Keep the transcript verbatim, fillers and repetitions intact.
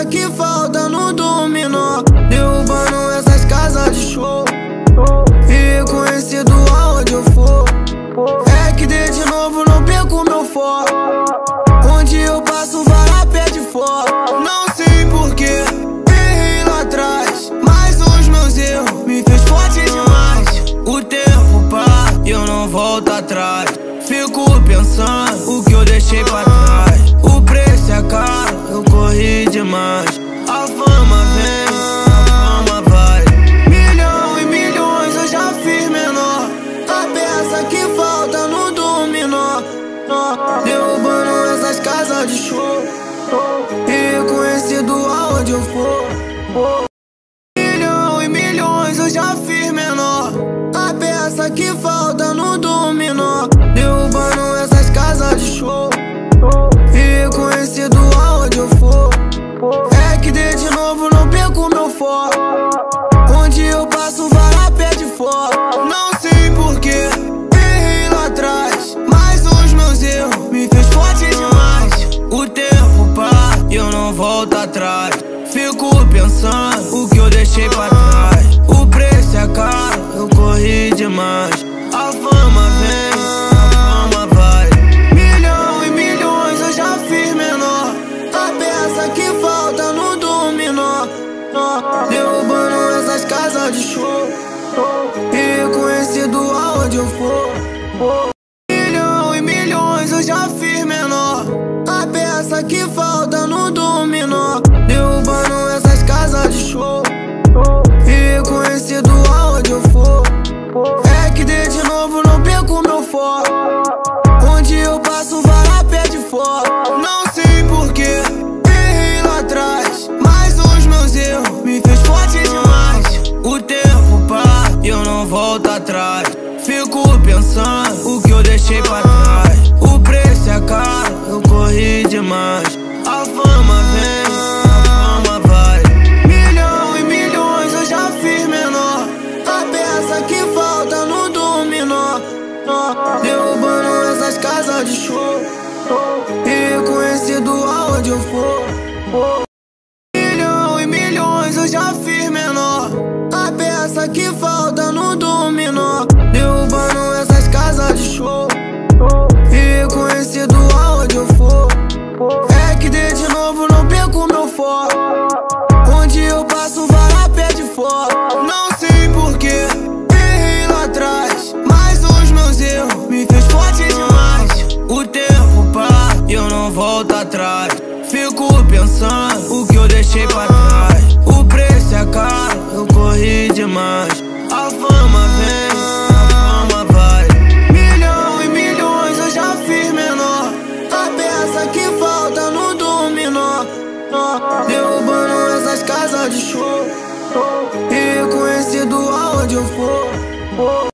peça que falta no dominó, derrubando essas casas de show. E reconhecido aonde eu for. É que desde novo não perco meu foco. Onde eu passo vara pede foco. Não sei porquê, errei lá atrás, mas os meus erros me fez forte demais. O tempo passa e eu não volto atrás. Fico pensando o que eu deixei pra trás. O preço é caro, eu corri demais. A fama vem, a fama vai. Milhão e milhões eu já fiz menor. A peça que falta no dominó, derrubando essas casas de show. E reconhecido aonde eu for. Milhão e milhões eu já fiz menor. A peça que falta no dominó, derrubando essas casas de show. E reconhecido aonde eu for. É que desde novo não perco meu foco. Onde eu passo vara pede foco. Não sei porquê, errei lá atrás, mas os meus erros me fez forte demais. O tempo passa e eu não volto atrás. Fico pensando o que eu deixei pra trás. O preço é caro, eu corri demais. A fama vem, a fama vai. Milhão e milhões eu já fiz menor. A peça que falta no dominó, derrubando essas casas de show. E reconhecido aonde eu for. Milhão e milhões eu já fiz menor. A peça que falta no dominó, derrubando essas casas de show. E reconhecido aonde eu for. É que desde novo não perco meu foco. Onde eu passo vara pede foco. Não sei porquê, errei lá atrás, mas os meus erros me fez forte demais. O tempo passa e eu não volto atrás. Fico pensando o que eu deixei pra trás. O preço é caro, eu corri demais. A fama vem, a fama vai. Milhão e milhões eu já fiz menor. A peça que falta no dominó, derrubando essas casas de show. E reconhecido aonde eu for. Milhão e milhões eu já fiz menor. A peça que falta no dominó, derrubando essas casas de show. E reconhecido aonde eu for. É que desde novo não perco meu foco. Onde eu passo vara pede foco. Não sei porquê, errei lá atrás, mas os meus erros me fez forte demais. O tempo passa e eu não volto atrás. Fico pensando o que eu deixei pra trás. O preço é caro, eu corri demais. A fama vem, a fama vai. Milhão e milhões eu já fiz menor. A peça que falta no dominó, derrubando essas casas de show. E reconhecido aonde eu for.